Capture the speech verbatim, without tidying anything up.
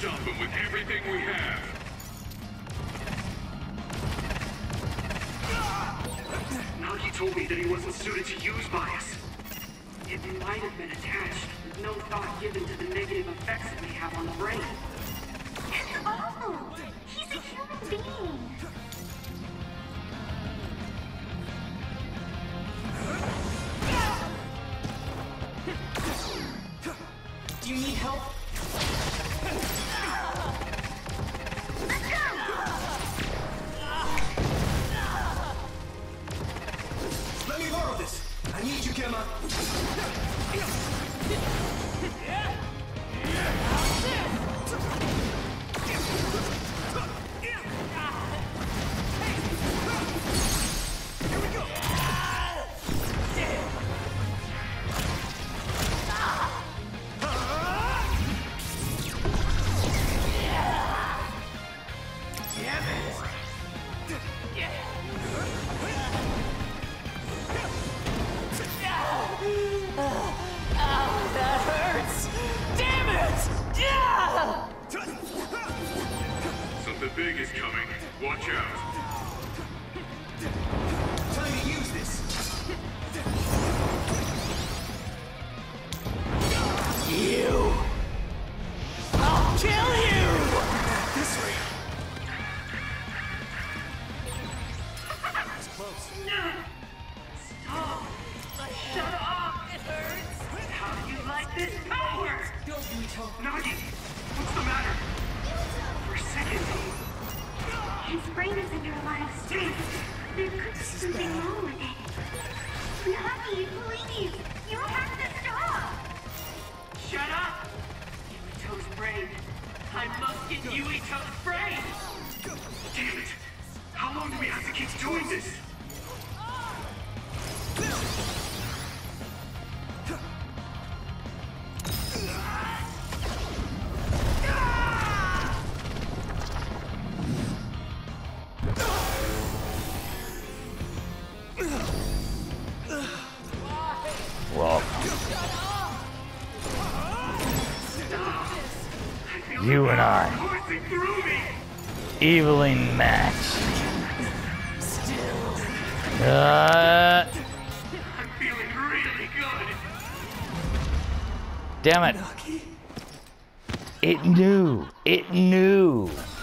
stop him with everything we have. Nagi told me that he wasn't suited to use bias. It might have been attached, with no thought given to the negative effects it may have on the brain. That's awful! He's a human being! Do you need help? Let me borrow this. I need you, Gemma. Something big is coming. Watch out. Time to use this. You! I'll kill you! This way. It's close. Stop! Shut up! It hurts! How do you like this power? Don't be tough. Nagi! What's the matter? For a second, His brain is under a lot of stress. There could be something wrong with it. Nagi, please! You have to stop! shut up! Yuito's brain. I must get Yuito's brain! Damn it! How long do we have to keep doing this? You and I, evening match. Uh, I'm feeling really good. Damn it! It knew. It knew.